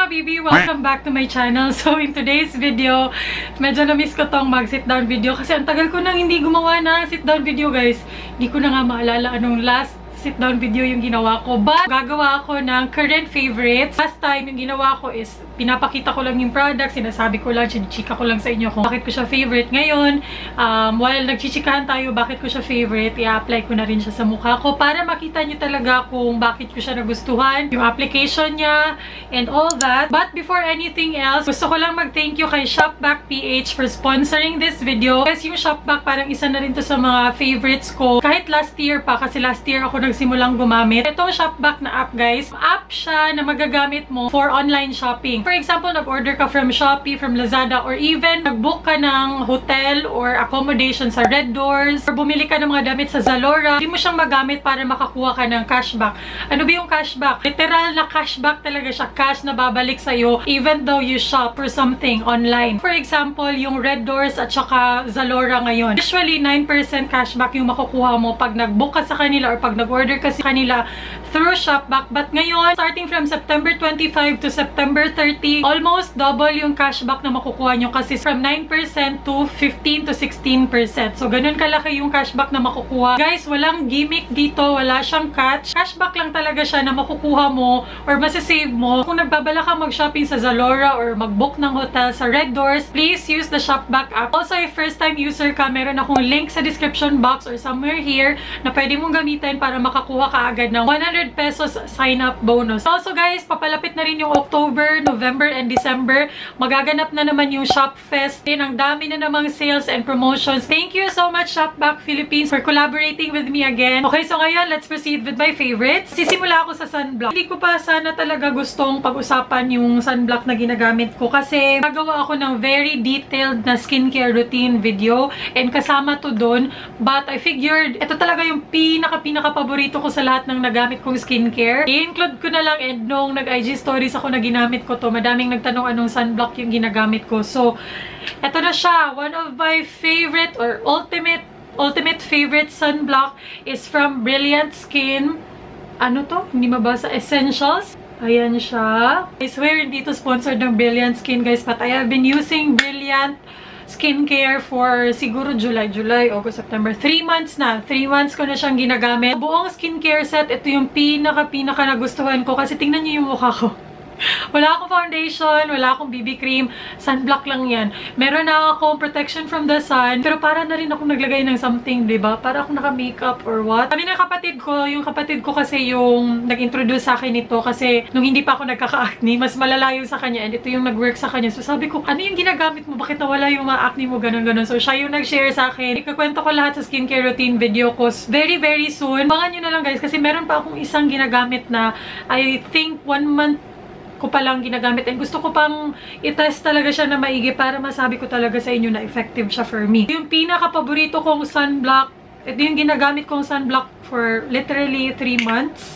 mga bibi! Welcome back to my channel. So in today's video, medyo na-miss ko tong mag-sit down video kasi ang tagal ko nang hindi gumawa na sit down video, guys. Hindi ko na nga maalala anong last sit down video yung ginawa ko. But gagawa ako ng current favorites. Last time yung ginawa ko is pinapakita ko lang yung product, sinasabi ko lang, chinichika ko lang sa inyo kung bakit ko siya favorite. Ngayon, while nagchichikahan tayo bakit ko siya favorite, i-apply ko na rin siya sa mukha ko para makita nyo talaga kung bakit ko siya nagustuhan, yung application niya, and all that. But before anything else, gusto ko lang mag-thank you kay Shopback PH for sponsoring this video. Kasi yung Shopback parang isa na rin to sa mga favorites ko. Kahit last year pa, kasi last year ako nagsimulang gumamit. Itong Shopback na app, guys, app siya na magagamit mo for online shopping. For example, nag-order ka from Shopee, from Lazada, or even nag-book ka ng hotel or accommodation sa Red Doors, or bumili ka ng mga damit sa Zalora, hindi mo siyang magamit para makakuha ka ng cashback. Ano ba yung cashback? Literal na cashback talaga siya. Cash na babalik sa'yo even though you shop for something online. For example, yung Red Doors at saka Zalora ngayon. Usually, 9% cashback yung makukuha mo pag nag-book ka sa kanila or pag nag-order ka sa kanila through Shopback. But ngayon, starting from September 25 to September 30, almost double yung cashback na makukuha nyo kasi from 9% to 15 to 16%. So, ganun kalaki yung cashback na makukuha. Guys, walang gimmick dito. Wala siyang catch. Cashback lang talaga siya na makukuha mo or masasave mo. Kung nagbabala ka mag-shopping sa Zalora or mag-book ng hotel sa Red Doors, please use the Shopback app. Also, if first-time user ka, meron akong link sa description box or somewhere here na pwede mong gamitin para makakuha ka agad ng 100 pesos sign-up bonus. Also, guys, papalapit na rin yung October, November, and December. Magaganap na naman yung ShopFest. Ang dami na namang sales and promotions. Thank you so much, Shopback Philippines, for collaborating with me again. Okay, so ngayon, let's proceed with my favorites. Sisimula ako sa sunblock. Hindi ko pa sana talaga gustong pag-usapan yung sunblock na ginagamit ko kasi nagawa ako ng very detailed na skincare routine video and kasama to dun. But I figured, ito talaga yung pinaka-paborito ko sa lahat ng nagamit kong skincare. I-include ko na lang, and nung nag-IG stories ako na ginamit ko to, madaming nagtanong anong sunblock yung ginagamit ko. So, eto na siya. One of my favorite or ultimate favorite sunblock is from Brilliant Skin. Ano to? Hindi mabasa. Essentials. Ayan siya. I swear, hindi to sponsored ng Brilliant Skin, guys, but I have been using Brilliant skincare for siguro July, August, September. 3 months na. 3 months ko na siyang ginagamit. Buong skincare set, ito yung pinaka nagustuhan ko kasi tingnan niyo yung mukha ko. Wala akong foundation, wala akong BB cream, sunblock lang yan. Meron na akong protection from the sun, pero para na rin akong naglagay ng something, diba? Para akong naka-makeup or what. Sabi ng kapatid ko, yung kapatid ko kasi yung nag-introduce sa akin ito kasi nung hindi pa ako nagkaka-acne, mas malalayo sa kanya and ito yung nag-work sa kanya. So sabi ko, ano yung ginagamit mo? Bakit nawala yung mga acne mo? Ganun. So siya yung nag-share sa akin. Ikakwento ko lahat sa skincare routine video ko very, very soon. Abangan nyo na lang, guys, kasi meron pa akong isang ginagamit na I think 1 month ko palang ginagamit and gusto ko pang i-test talaga siya na maigi para masabi ko talaga sa inyo na effective siya for me. Yung pinaka-paborito kong sunblock, ito yung ginagamit kong sunblock for literally 3 months.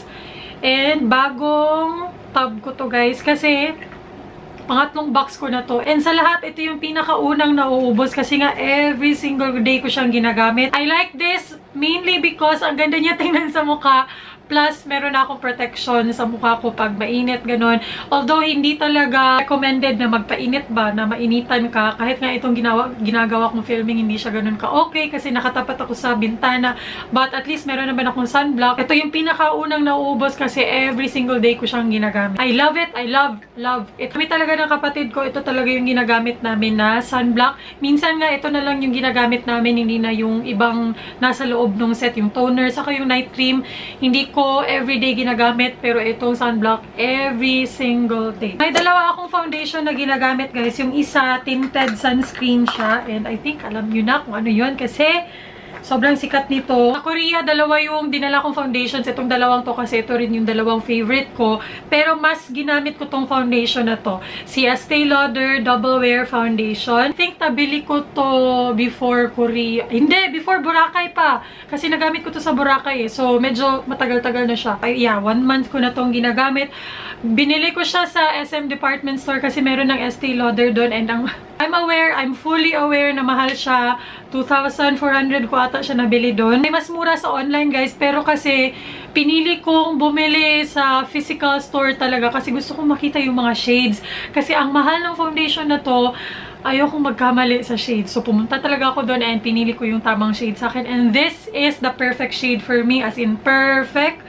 And bagong tub ko to, guys, kasi pangatlong box ko na to. And sa lahat, ito yung pinakaunang nauubos kasi nga every single day ko siyang ginagamit. I like this mainly because ang ganda niya tingnan sa mukha. Plus, meron na akong protection sa mukha ko pag mainit, ganun. Although, hindi talaga recommended na magpainit ba, na mainitan ka. Kahit nga itong ginagawa kong filming, hindi siya ganun ka-okay kasi nakatapat ako sa bintana. But at least, meron naman akong sunblock. Ito yung pinakaunang nauubos kasi every single day ko siyang ginagamit. I love it. I love it. Kami talaga ng kapatid ko, ito talaga yung ginagamit namin na sunblock. Minsan nga, ito na lang yung ginagamit namin, hindi na yung ibang nasa loob ng set, yung toner, saka yung night cream. Hindi ko everyday ginagamit, pero itong sunblock every single day. May dalawa akong foundation na ginagamit, guys. Yung isa, tinted sunscreen siya. And I think, alam nyo na kung ano yun kasi sobrang sikat nito. Sa Korea, dalawa yung dinala kong foundations. Itong dalawang to kasi ito rin yung dalawang favorite ko. Pero mas ginamit ko tong foundation na to. Si Estee Lauder Double Wear Foundation. I think nabili ko to before Korea. Hindi, before Boracay pa. Kasi nagamit ko to sa Boracay eh. So, medyo matagal-tagal na siya. Ay, yeah, 1 month ko na tong ginagamit. Binili ko siya sa SM Department Store kasi meron ng Estee Lauder doon. And I'm fully aware na mahal siya. 2,400 ko ata siya nabili doon. May mas mura sa online guys, pero kasi pinili kong bumili sa physical store talaga kasi gusto kong makita yung mga shades. Kasi ang mahal ng foundation na to, ayokong magkamali sa shade. So, pumunta talaga ako doon and pinili ko yung tamang shade sa akin. And this is the perfect shade for me. As in, perfect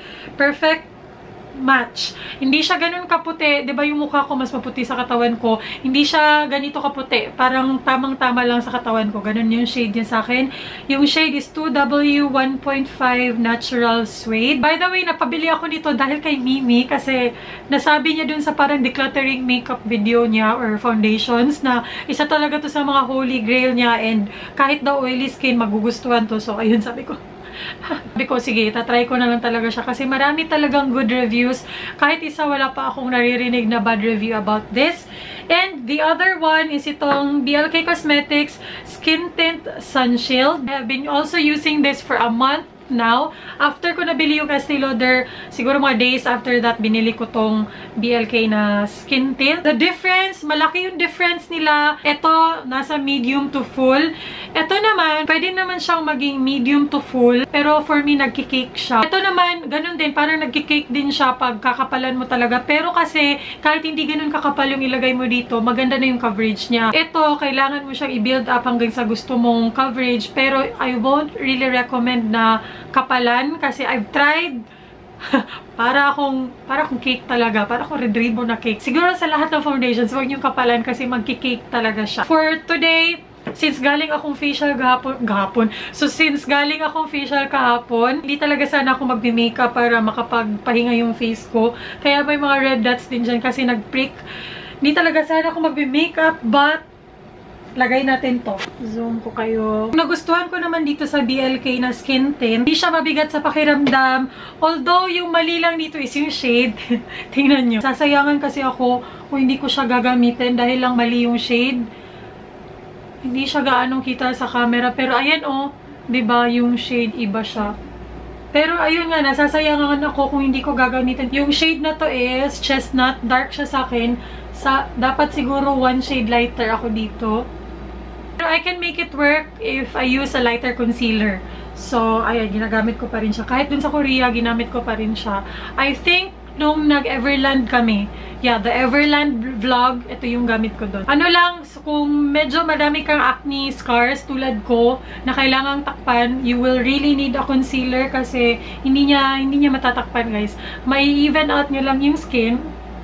match. Hindi siya ganun kaputi. Diba yung mukha ko mas maputi sa katawan ko? Hindi siya ganito kaputi. Parang tamang-tama lang sa katawan ko. Ganun yung shade niya sa akin. Yung shade is 2W 1.5 Natural Suede. By the way, napabili ako nito dahil kay Mimi kasi nasabi niya dun sa parang decluttering makeup video niya or foundations na isa talaga to sa mga holy grail niya and kahit daw oily skin, magugustuhan to. So, ayun sabi ko. Sabi ko, sige, tatry ko na lang talaga siya kasi marami talagang good reviews. Kahit isa, wala pa akong naririnig na bad review about this. And the other one is itong BLK Cosmetics Skin Tint Sun Shield. I have been also using this for a month now. After ko nabili yung Estee Lauder, siguro mga days after that, binili ko tong BLK na skin tint. The difference, malaki yung difference nila. Ito, nasa medium to full. Ito naman, pwede naman siyang maging medium to full. Pero for me, nagkikake siya. Ito naman, ganun din. Parang nagkikake din siya pag kakapalan mo talaga. Pero kasi, kahit hindi ganun kakapal yung ilagay mo dito, maganda na yung coverage niya. Ito, kailangan mo siyang i-build up hanggang sa gusto mong coverage. Pero I won't really recommend na kapalan kasi I've tried para akong cake talaga. Para akong red ribbon na cake. Siguro sa lahat ng foundations, huwag niyong kapalan kasi magki-cake talaga siya. For today, since galing akong facial kahapon. So, since galing akong facial kahapon, hindi talaga sana ako magbi-makeup para makapagpahinga yung face ko. Kaya may mga red dots din dyan kasi nag-prick. Hindi talaga sana ako magbi-makeup, but lagay natin to. Zoom ko kayo. Nagustuhan ko naman dito sa BLK na skin tint. Hindi siya mabigat sa pakiramdam. Although, yung mali lang dito is yung shade. Tingnan nyo. Sasayangan kasi ako kung hindi ko siya gagamitin dahil lang mali yung shade. Hindi siya gaanong kita sa camera. Pero ayan oh, diba yung shade iba siya. Pero ayun nga, nasasayangan ako kung hindi ko gagamitin. Yung shade na to is chestnut. Dark siya sa akin. Dapat siguro one shade lighter ako dito. Pero I can make it work if I use a lighter concealer. So, ayan, ginagamit ko pa rin siya. Kahit dun sa Korea, ginamit ko pa rin siya. I think, nung nag-Everland kami, yeah, the Everland vlog, ito yung gamit ko dun. Ano lang, so kung medyo madami kang acne scars tulad ko, na kailangang takpan, you will really need a concealer kasi hindi niya matatakpan, guys. May even out nyo lang yung skin.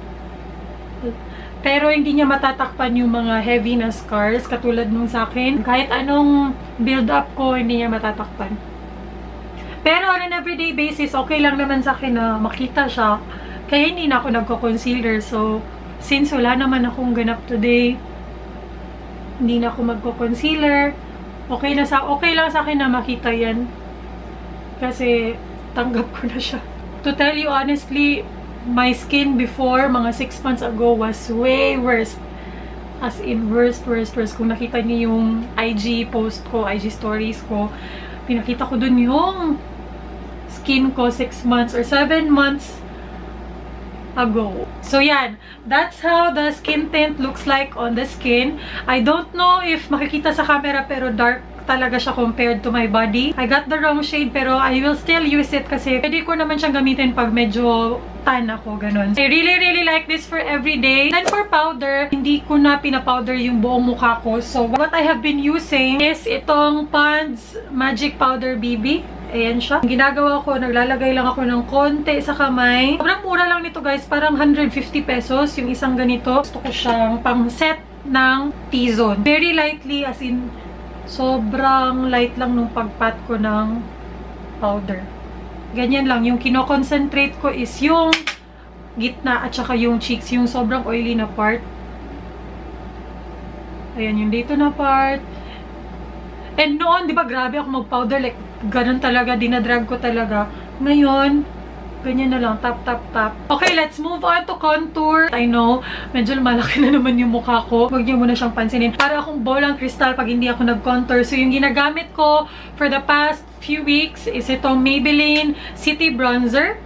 Pero hindi niya matatakpan yung mga heavy na scars katulad nung sa akin. Kahit anong build-up ko, hindi niya matatakpan. Pero on an everyday basis, okay lang naman sa akin na makita siya. Kaya hindi na ako nagko-concealer. So, since wala naman akong ganap today, hindi na ako magko-concealer. Okay lang sa akin na makita yan. Kasi tanggap ko na siya. To tell you honestly, my skin before, mga 6 months ago, was way worse. As in, worst. Kung nakita niyo yung IG post ko, IG stories ko, pinakita ko dun yung skin ko 6 months or 7 months ago. So, yan. That's how the skin tint looks like on the skin. I don't know if makikita sa camera, pero dark talaga siya compared to my body. I got the wrong shade, pero I will still use it kasi pwede ko naman siyang gamitin pag medyo tan ako, ganun. I really like this for everyday. Then for powder, hindi ko na pinapowder yung buong mukha ko. So, what I have been using is itong Pond's Magic Powder BB. Ayan siya. Ginagawa ko, naglalagay lang ako ng konti sa kamay. Sobrang mura lang nito, guys. Parang 150 pesos yung isang ganito. Gusto ko siyang pang set ng T-zone. Very lightly, as in, sobrang light lang nung pagpat ko ng powder. Ganyan lang. Yung kino-concentrate ko is yung gitna at saka yung cheeks. Yung sobrang oily na part. Ayan, yung dito na part. And noon, di ba, grabe ako mag-powder. Like, ganun talaga. Dinadrag ko talaga. Ngayon, ganyan na lang. Tap. Okay, let's move on to contour. I know, medyo malaki na naman yung mukha ko. Huwag niyo muna siyang pansinin. Para akong bolang kristal pag hindi ako nag-contour. So, yung ginagamit ko for the past few weeks is itong Maybelline City Bronzer.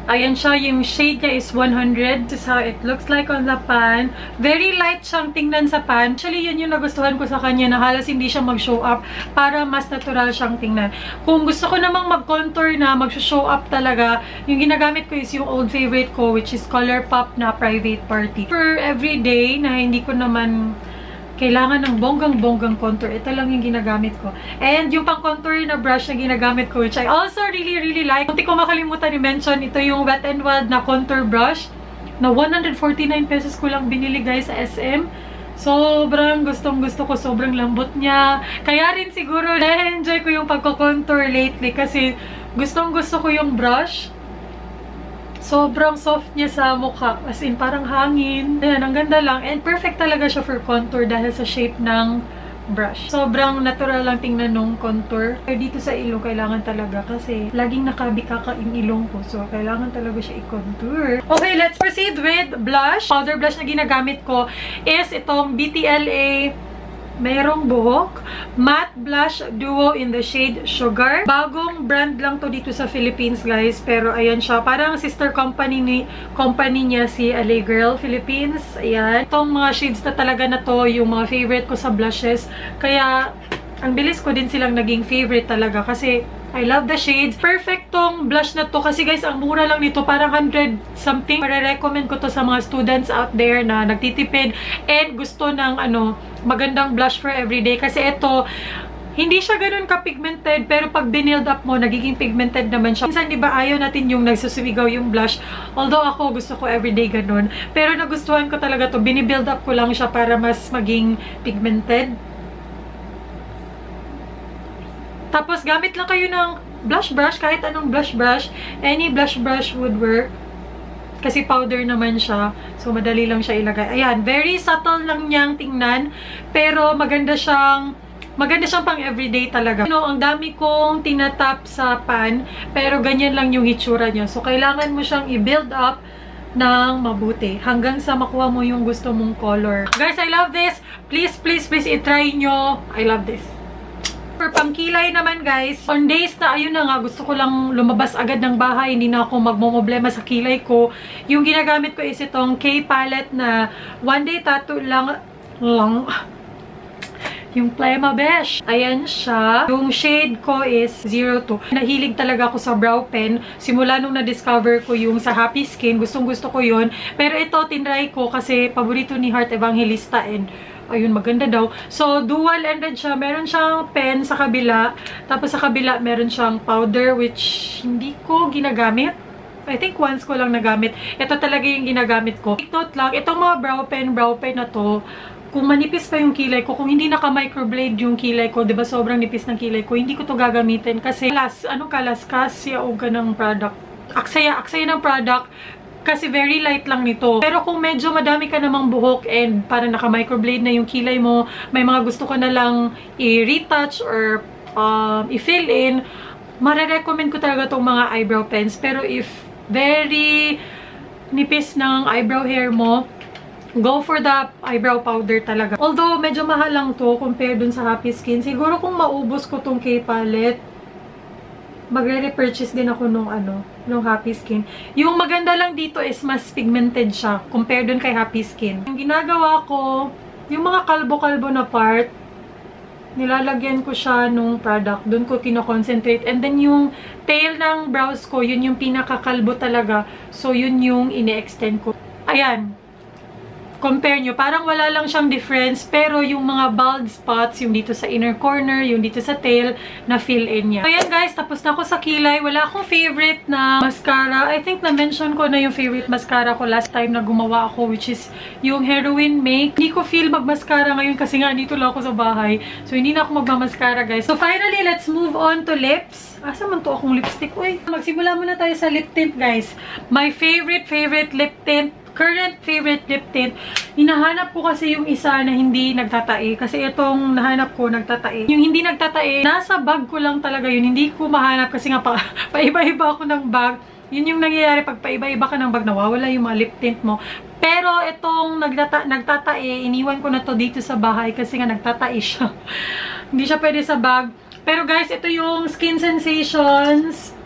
Ayan siya, yung shade niya is 100. This is how it looks like on the pan. Very light siyang tingnan sa pan. Actually, yun yung nagustuhan ko sa kanya na halos hindi siya mag-show up para mas natural siyang tingnan. Kung gusto ko namang mag-contour na mag-show up talaga, yung ginagamit ko is yung old favorite ko, which is ColourPop na Private Party. For everyday na hindi ko naman kailangan ng bonggang-bonggang contour. Ito lang yung ginagamit ko. And yung pang-contour na brush na ginagamit ko, which I also really like. Hindi ko makalimutan i-mention, ito yung Wet n Wild na contour brush na 149 pesos ko lang binili guys sa SM. Sobrang gustong-gusto ko. Sobrang lambot niya. Kaya rin siguro na-enjoy ko yung pagko-contour lately kasi gustong-gusto ko yung brush. Sobrang soft niya sa mukha. As in, parang hangin. Ayan, ang ganda lang. And perfect talaga siya for contour dahil sa shape ng brush. Sobrang natural lang tingnan nung contour. Pero dito sa ilong, kailangan talaga kasi laging nakabikaka yung ilong ko. So, kailangan talaga siya i-contour. Okay, let's proceed with blush. Powder blush na ginagamit ko is itong BTLA Merong Buhok Matte Blush Duo in the shade Sugar. Bagong brand lang to dito sa Philippines, guys. Pero ayan siya. Parang sister company niya si LA Girl Philippines. Ayan. Itong mga shades na talaga na to, yung mga favorite ko sa blushes. Kaya, ang bilis ko din silang naging favorite talaga. Kasi, I love the shades. Perfect tong blush na to. Kasi guys, ang mura lang nito. Parang 100 something. Para-recommend ko to sa mga students out there na nagtitipid and gusto ng magandang blush for everyday. Kasi ito, hindi siya ganun ka-pigmented. Pero pag binild up mo, nagiging pigmented naman siya. Minsan, diba, ayaw natin yung nagsusumigaw yung blush. Although ako, gusto ko everyday ganun. Pero nagustuhan ko talaga to. Binibuild up ko lang siya para mas maging pigmented. Tapos, gamit lang kayo ng blush brush, kahit anong blush brush. Any blush brush would work. Kasi powder naman siya. So, madali lang siya ilagay. Ayan, very subtle lang niyang tingnan. Pero, maganda siyang pang everyday talaga. Ang dami kong tinatap sa pan, pero ganyan lang yung hitsura niya. So, kailangan mo siyang i-build up ng mabuti hanggang sa makuha mo yung gusto mong color. Guys, I love this. Please, please, please, itry nyo. I love this. For pangkilay naman guys, on days na ayun na nga, gusto ko lang lumabas agad ng bahay, hindi na ako magmomoblema sa kilay ko. Yung ginagamit ko is itong K palette na one day tattoo lang yung Plema Beige. Ayan siya. Yung shade ko is 02. Nahilig talaga ako sa brow pen. Simula nung na-discover ko yung sa Happy Skin, gustong-gusto ko yun. Pero ito, tinry ko kasi paborito ni Heart Evangelista and ayun, maganda daw. So, dual-ended siya. Meron siyang pen sa kabila. Tapos sa kabila, meron siyang powder which hindi ko ginagamit. I think once ko lang nagamit. Ito talaga yung ginagamit ko. Take note lang, itong mga brow pen na to, kung manipis pa yung kilay ko, kung hindi naka-microblade yung kilay ko, diba sobrang nipis ng kilay ko, hindi ko to gagamitin. Kasi, kalaskas, ka ng product. Aksaya ng product. Kasi very light lang nito. Pero kung medyo madami ka namang buhok and parang naka-microblade na yung kilay mo, may mga gusto ka na lang i-retouch or i-fill in, marirecommend ko talaga itong mga eyebrow pens. Pero if very nipis ng eyebrow hair mo, go for the eyebrow powder talaga. Although, medyo mahal lang to compare dun sa Happy Skin. Siguro kung maubos ko tong K palette, magre-repurchase din ako nung Happy Skin. Yung maganda lang dito is mas pigmented siya compare dun kay Happy Skin. Yung ginagawa ko, yung mga kalbo-kalbo na part, nilalagyan ko siya nung product. Dun ko kino-concentrate. And then yung tail ng brows ko, yun yung pinakakalbo talaga. So, yun yung ine-extend ko. Ayan. Compare nyo. Parang wala lang siyang difference. Pero yung mga bald spots, yung dito sa inner corner, yung dito sa tail, na fill in niya. So, ayan guys. Tapos na ako sa kilay. Wala akong favorite na mascara. I think na-mention ko na yung favorite mascara ko last time na gumawa ako, which is yung Heroin Make. Hindi ko feel mag-mascara ngayon kasi nga dito lang ako sa bahay. So, hindi na ako magmamascara guys. So, finally, let's move on to lips. Asa man to akong lipstick? Uy, magsimula muna tayo sa lip tint guys. My favorite lip tint, current favorite lip tint. Hinahanap ko kasi yung isa na hindi nagtatae. Kasi itong nahanap ko, nagtatae. Yung hindi nagtatae, nasa bag ko lang talaga yun. Hindi ko mahanap kasi nga paiba-iba ako ng bag. Yun yung nangyayari pag paiba-iba ka ng bag, nawawala yung mga lip tint mo. Pero itong nagtatae, iniwan ko na to dito sa bahay kasi nga nagtatae siya. Hindi siya pwede sa bag. Pero guys, ito yung Skin Sensations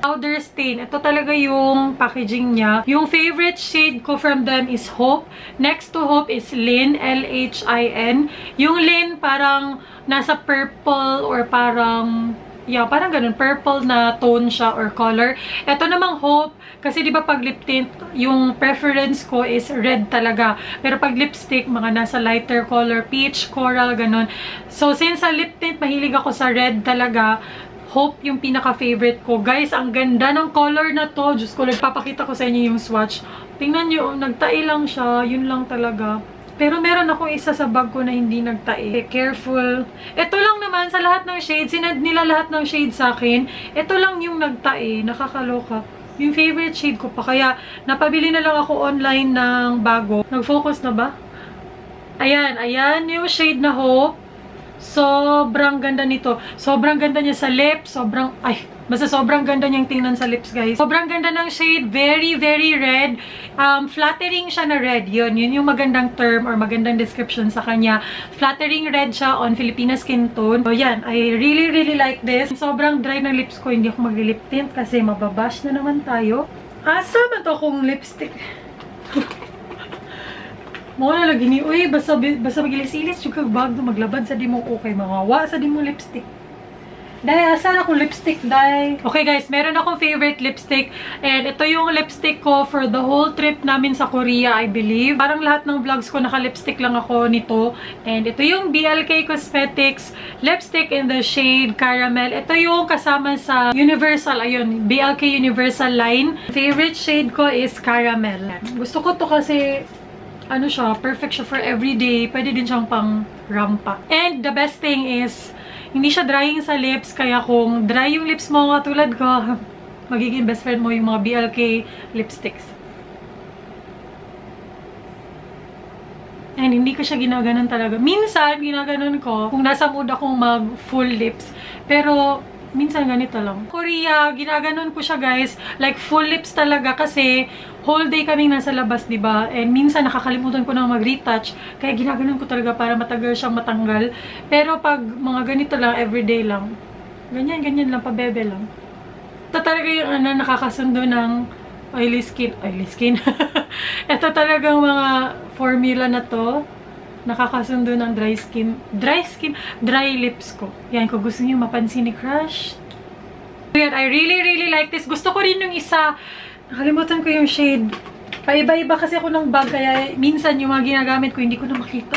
Powder Stain. Ito talaga yung packaging niya. Yung favorite shade ko from them is Hope. Next to Hope is Lin, L-H-I-N. Yung Lin parang nasa purple or parang parang ganun, purple na tone siya or color. Ito namang Hope, kasi di ba pag lip tint, yung preference ko is red talaga. Pero pag lipstick, mga nasa lighter color, peach, coral, ganun. So, since sa lip tint, mahilig ako sa red talaga, Hope yung pinaka-favorite ko. Guys, ang ganda ng color na to. Diyos ko, nagpapakita ko sa inyo yung swatch. Tingnan nyo, nagtai lang siya. Yun lang talaga. Pero meron akong isa sa bag ko na hindi nagtae. Careful. Ito lang naman sa lahat ng shades. Sinad nila lahat ng shades sa akin. Ito lang yung nagtae. Nakakaloka. Yung favorite shade ko pa. Kaya napabili na lang ako online ng bago. Nag-focus na ba? Ayan. Ayan yung shade na Hope. Sobrang ganda nito. Sobrang ganda niya sa lips. Basta sobrang ganda niyang tingnan sa lips, guys. Sobrang ganda ng shade. Very, very red. Flattering siya na red. Yun yung magandang term or magandang description sa kanya. Flattering red siya on Filipina skin tone. So, yan. I really, really like this. Sobrang dry ng lips ko. Hindi ako mag-lip tint kasi mababash na naman tayo. Asa man to akong lipstick? Mga nalagi ni, uy, basta magilis-ilis yung kagbag na maglabad sa di mo okay, mga sa di mo lipstick. Dahil, asan akong lipstick, dahil? Okay guys, meron akong favorite lipstick. And ito yung lipstick ko for the whole trip namin sa Korea, I believe. Parang lahat ng vlogs ko, naka-lipstick lang ako nito. And ito yung BLK Cosmetics lipstick in the shade Caramel. Ito yung kasama sa Universal, ayun, BLK Universal line. Favorite shade ko is Caramel. Gusto ko to kasi ano siya, perfect siya for everyday. Pwede din siyang pang rampa. And the best thing is, hindi siya drying sa lips. Kaya kung dry yung lips mo, katulad ko, magiging best friend mo yung mga BLK lipsticks. And hindi ko siya ginaganon talaga. Minsan, ginaganon ko kung nasa mood akong mag full lips. Pero, minsan ganito lang. Korea, ginaganon ko siya guys. Like full lips talaga kasi whole day kaming nasa labas, diba? And minsan nakakalimutan ko nang mag-retouch. Kaya ginaganon ko talaga para matagal siyang matanggal. Pero pag mga ganito lang, everyday lang. Ganyan lang, pabebe lang. Ito talaga yung nakakasundo ng oily skin. Oily skin. Ito talagang mga formula na to. Nakakasundo ng dry skin. Dry lips ko. Yan, kung gusto niyo mapansin ni crush. Yan, I really, really like this. Gusto ko rin yung isa. Nakalimutan ko yung shade. Paiba-iba kasi ako ng bag. Kaya minsan yung mga ginagamit ko, hindi ko na makita.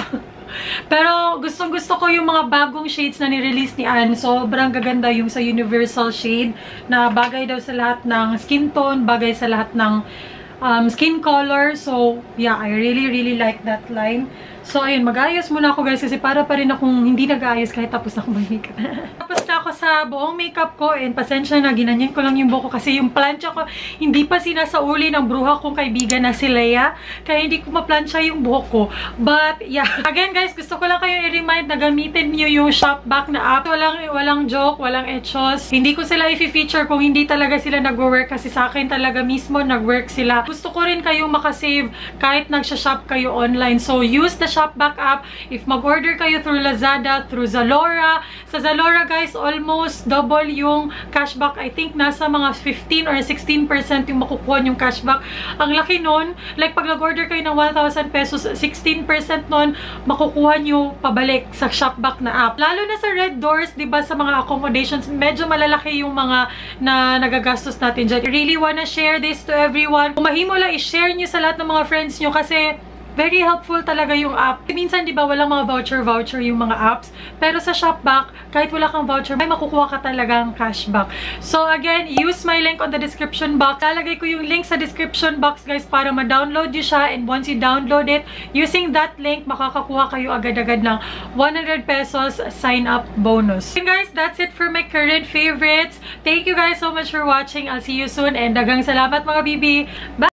Pero gustong-gusto ko yung mga bagong shades na ni-release ni Anne. Sobrang gaganda yung sa Universal shade. Na bagay daw sa lahat ng skin tone. Bagay sa lahat ng skin color. So, yeah, I really, really like that line. So, ayun, mag-aayos muna ako guys kasi para pa rin akong hindi nag-aayos kahit tapos na ako mag-makeup. Tapos na ako sa buong makeup ko and pasensya na, ginanyan ko lang yung buhok ko kasi yung plancha ko hindi pa sinasauli ng bruha kong kaibigan na si Leia. Kaya hindi ko ma-plancha yung buhok ko. But, yeah. Again guys, gusto ko lang kayong i-remind na gamitin nyo yung Shopback na app. Walang joke, walang etchos. Hindi ko sila i-feature kung hindi talaga sila nag-work kasi sa akin talaga mismo nag-work sila. Gusto ko rin kayong makasave kahit nagsha-shop kayo online. So, use the Shopback app. If mag-order kayo through Lazada, through Zalora. Sa Zalora guys, almost double yung cashback. I think nasa mga 15 or 16% yung makukuha yung cashback. Ang laki nun. Like pag nag-order kayo ng 1,000 pesos, 16% nun makukuha nyo pabalik sa Shopback na app. Lalo na sa Red Doors, diba, sa mga accommodations, medyo malalaki yung mga na nagagastos natin dyan. I really wanna share this to everyone. Kung mahimo lang, i-share nyo sa lahat ng mga friends nyo kasi very helpful talaga yung app. Minsan, di ba, walang mga voucher yung mga apps. Pero sa Shopback, kahit wala kang voucher, may makukuha ka talagang cashback. So, again, use my link on the description box. Lalagay ko yung link sa description box, guys, para ma-download nyo siya. And once you download it, using that link, makakakuha kayo agad-agad ng 100 pesos sign-up bonus. And guys, that's it for my current favorites. Thank you guys so much for watching. I'll see you soon. And dagang salamat mga bibi. Bye!